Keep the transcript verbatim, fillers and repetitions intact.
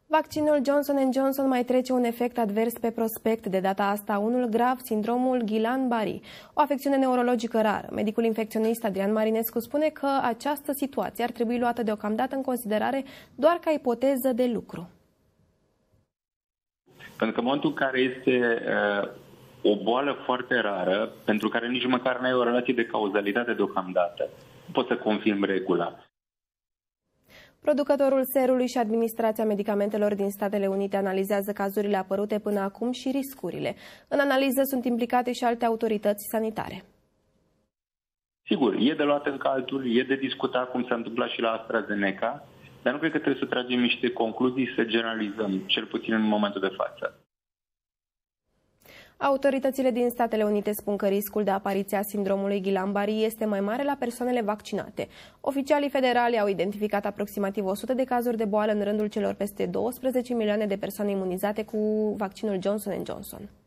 Vaccinul Johnson and Johnson mai trece un efect advers pe prospect, de data asta unul grav, sindromul Guillain-Barré, o afecțiune neurologică rară. Medicul infecționist Adrian Marinescu spune că această situație ar trebui luată deocamdată în considerare doar ca ipoteză de lucru. Pentru că în momentul în care este uh, o boală foarte rară, pentru care nici măcar nu ai o relație de cauzalitate deocamdată, nu poți să confirmi regula. Producătorul serului și administrația medicamentelor din Statele Unite analizează cazurile apărute până acum și riscurile. În analiză sunt implicate și alte autorități sanitare. Sigur, e de luat în calcul, e de discutat cum s-a întâmplat și la AstraZeneca, dar nu cred că trebuie să tragem niște concluzii, să generalizăm, cel puțin în momentul de față. Autoritățile din Statele Unite spun că riscul de apariție a sindromului Guillain-Barré este mai mare la persoanele vaccinate. Oficialii federali au identificat aproximativ o sută de cazuri de boală în rândul celor peste douăsprezece milioane de persoane imunizate cu vaccinul Johnson and Johnson.